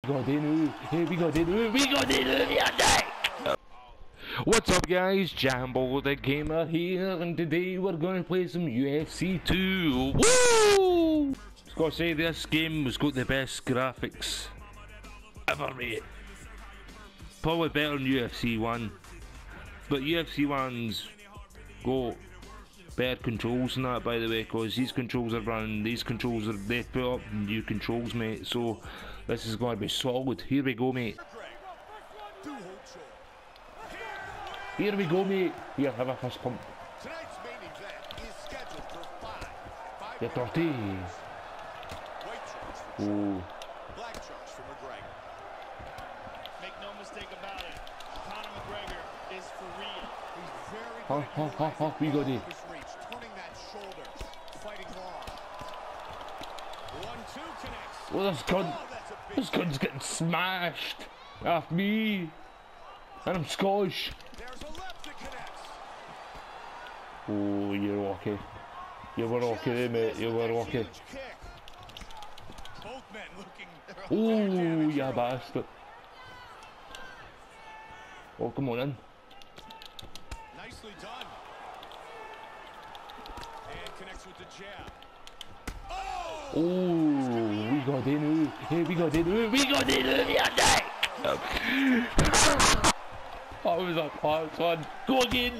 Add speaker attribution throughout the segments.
Speaker 1: got dinner. Hey, we got dinner. We got dinner. What's up, guys? Jambo the Gamer here, and today we're gonna play some UFC 2. Woo! Just gotta say, this game has got the best graphics ever, mate. Probably better than UFC 1, but UFC 1's got better controls than that, by the way, because these controls are running, they put up new controls, mate, so this is going to be solid. Here we go, mate. Here we go, mate. Here, have a fist pump. You're dirty. Oh.
Speaker 2: Make no mistake about it. Conor McGregor is for real. He's very
Speaker 1: We got it.
Speaker 2: Turning that shoulder, fighting long. 1-2 connects.
Speaker 1: Oh, this gun's getting smashed. Off me. And I'm Scottish.
Speaker 2: There's a left that connects.
Speaker 1: Oh, you're lucky. You were lucky there, mate. You were lucky.
Speaker 2: Both men looking.
Speaker 1: Oh, you bastard. Oh, come on in.
Speaker 2: Nicely done. And connects with the jab.
Speaker 1: Oh, we got in. Hey, we got in. We got in. That was a close one. Go again.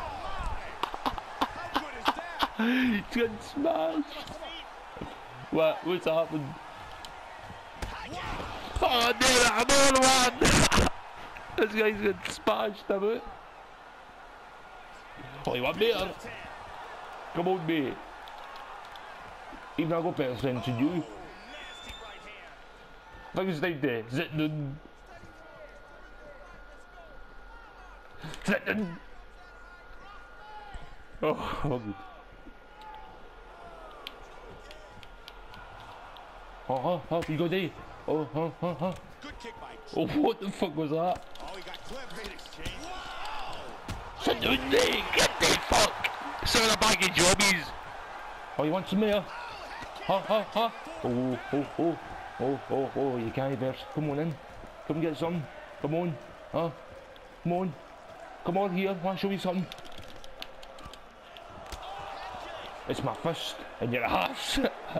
Speaker 2: How good is that?
Speaker 1: He's getting smashed. What's happened? Oh, damn it, I'm on one. This guy's getting smashed, damn it. Oh, you want better? Come on, mate. Even I got better strength than you. I think it's time to sit down. Sit down. Oh, good. You go there.
Speaker 2: Good kick by.
Speaker 1: Oh, what the fuck was that?
Speaker 2: Oh, he got clipped. Great exchange. Wow.
Speaker 1: Sit down there. Get the fuck. Some of the bag of jobbies. Oh, you want some more? Oh, you can't verse. Come on in. Come get some. Come on. Come on. Come on here. I want to show you something. It's my fist in your ass.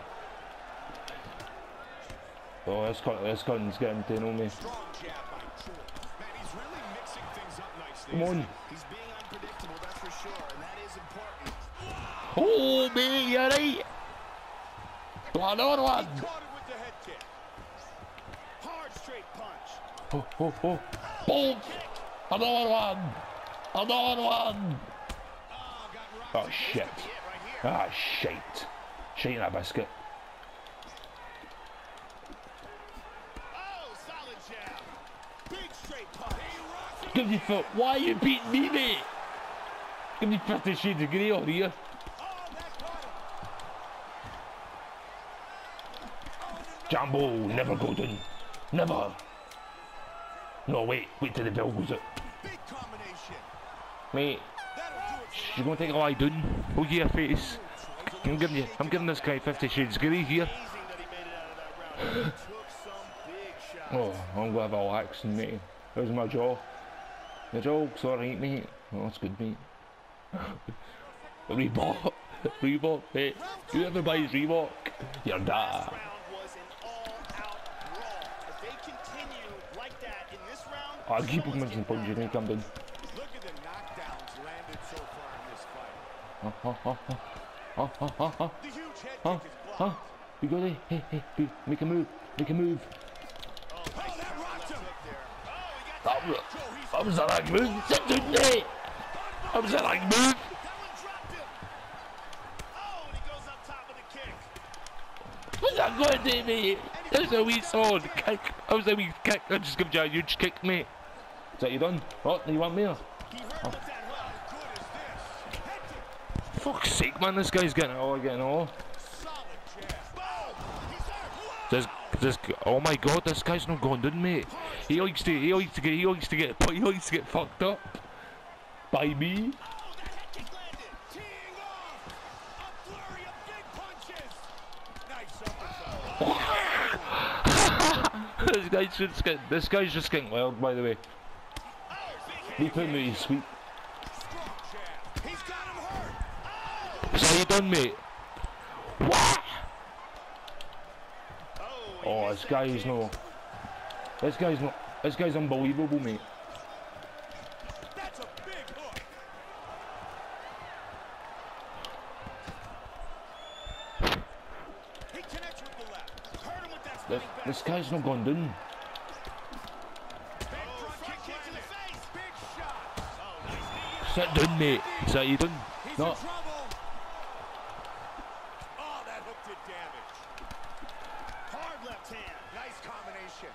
Speaker 1: Oh, this gun's getting to know me.
Speaker 2: Strong jab by George. Man, he's really mixing things up nicely.
Speaker 1: Come on.
Speaker 2: He's being unpredictable, that's for sure, and that is important.
Speaker 1: Oh, mate, you're right. Another one.
Speaker 2: He caught it with the head kick. Hard straight punch.
Speaker 1: Boom. Another one. Another one.
Speaker 2: Got
Speaker 1: Oh, shit.
Speaker 2: right here.
Speaker 1: Ah, shite. Shite in a biscuit.
Speaker 2: Oh, solid jab. Big straight punch. He rocks it.
Speaker 1: Give me foot. Why are you beating me, mate? Give me 50 Shades of Grey on here.
Speaker 2: Oh, that caught him.
Speaker 1: Jambo, never go down. Never. No, wait till the bell goes up.
Speaker 2: Big combination.
Speaker 1: Mate,
Speaker 2: That'll do it.
Speaker 1: you're gonna take a lie down. Look at your face. I'm giving this guy 50 Shades of Grey here.
Speaker 2: Amazing that he made it out of that round. He took some big shots.
Speaker 1: Oh, I'm gonna have a accent, mate. How's my jaw? Your jaw's alright, mate. Oh, that's good, mate. Reebok. Reebok, mate. Whoever buys Reebok, you're
Speaker 2: This
Speaker 1: da.
Speaker 2: round was an all-out brawl. If they continue like that in this round,
Speaker 1: I'll keep him
Speaker 2: someone's
Speaker 1: in
Speaker 2: getting
Speaker 1: punches, mate. Come down.
Speaker 2: Look at the knockdowns landed so far in this fight. The huge head kick is blocked.
Speaker 1: We got it. Hey, make a move. Make a move.
Speaker 2: Oh, nice
Speaker 3: that rocked him.
Speaker 2: there. Oh, he got
Speaker 1: That was a right move. Sit down, mate. That was a right move.
Speaker 2: that one dropped him. Oh, and he goes up top of the kick.
Speaker 1: What's that going to do, mate? That was a wee sword kick. That was a wee kick. I just give you a huge kick, mate. Is that you done? Oh, you want more?
Speaker 2: He heard with that hook. How good is this? Head kick.
Speaker 1: Fuck's sake, man. This guy's getting all.
Speaker 2: Solid jab. Boom. He's hurt.
Speaker 1: Oh my god, this guy's not going down, mate. He likes to get fucked up by me.
Speaker 2: Oh, that head kick landed. Teeing off. A flurry of big punches. Nice uppercut.
Speaker 1: This guy's just getting wild, by the way. He put me to sleep. So you done, mate? What? Oh, this guy's no. This guy's unbelievable, mate.
Speaker 2: That's a big hook. He connects with the left. Hurt him with that spinning back.
Speaker 1: This guy's not gone down.
Speaker 2: Big front kick to the face. Big shot. Oh, nice knee.
Speaker 1: Sit down, mate. Is that you done?
Speaker 2: He's
Speaker 1: No.
Speaker 2: in trouble. Oh, that hook did damage. Hard left hand. Nice combination.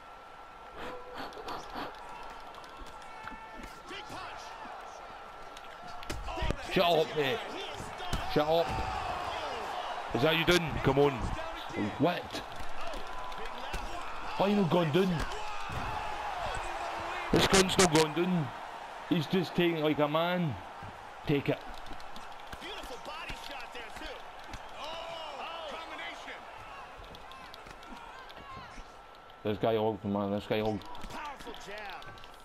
Speaker 2: Big punch. Oh,
Speaker 1: Shut up, mate. Shut up. Is that you done? Come on. What? Why you not gone down? This gun's not gone down. He's just taking it like a man. Take it.
Speaker 2: beautiful body shot there, too. Oh, combination.
Speaker 1: This guy hogged, man. This guy hogged.
Speaker 2: Powerful jab.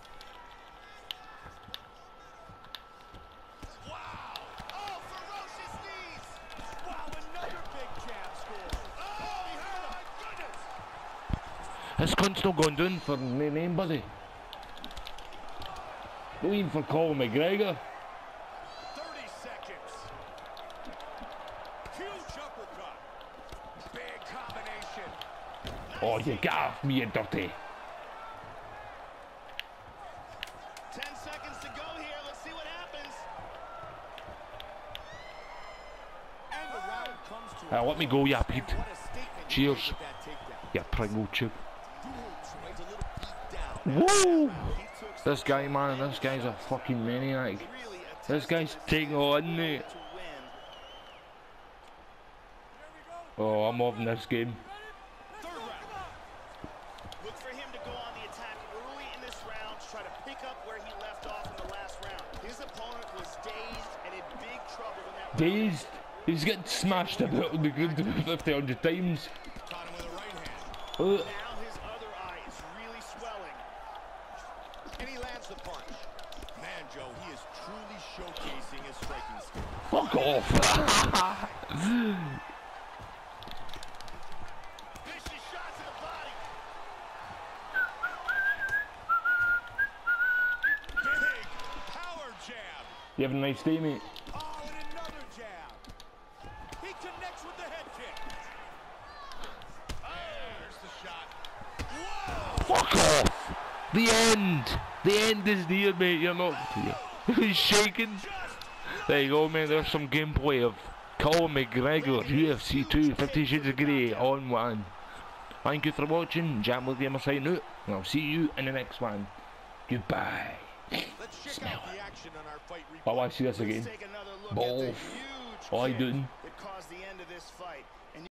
Speaker 2: Wow. Oh, ferocious knees. Wow, another big jab score. Oh, he hurt him. My goodness.
Speaker 1: This cunt's not gone down for no name, buddy. Not even for Colin McGregor.
Speaker 2: 30 seconds. Huge uppercut. Big combination.
Speaker 1: Oh, you got off me, you dirty.
Speaker 2: 10 seconds to go here. Let's see what happens. And the round comes to
Speaker 1: Let me go, ya Pete.
Speaker 2: what a statement.
Speaker 1: Cheers.
Speaker 2: With that takedown.
Speaker 1: You Pringle chip.
Speaker 2: Tried a little beat down.
Speaker 1: Woo!
Speaker 2: He took
Speaker 1: This guy, man, this guy's a fucking maniac.
Speaker 2: really a
Speaker 1: This guy's taking on, mate.
Speaker 2: to win.
Speaker 1: Oh, I'm loving this game.
Speaker 2: Third round. Look for him to go on the attack early in this round to try to pick up where he left off in the last round. His opponent was dazed and in big trouble in that round.
Speaker 1: Dazed. He's getting smashed about on the ground 50 times.
Speaker 2: Caught him with a right hand.
Speaker 1: Uh,
Speaker 2: Now his other eye is really swelling. And he lands the punch. Man, Joe, he is truly showcasing his striking skills.
Speaker 1: fuck off.
Speaker 2: Vicious shot to the body. Big power jab.
Speaker 1: You have a nice day, mate.
Speaker 2: Oh, and another jab. He connects with the head kick. Oh, there's the shot. Whoa!
Speaker 1: Fuck off. The end. The end is near, mate. You're not. He's shaking. There you go, man. There's some gameplay of Colin McGregor, UFC 2, 50 Shades of Grey on one. Thank you for watching. Jam with the sign out, and I'll see you in the next one. Goodbye.
Speaker 2: Let's check out the action on our fight replay.
Speaker 1: I want to see this again.
Speaker 2: Let's take another look at
Speaker 1: Both.
Speaker 2: the huge
Speaker 1: What are you
Speaker 2: kick
Speaker 1: doing?
Speaker 2: that caused the end of this fight. And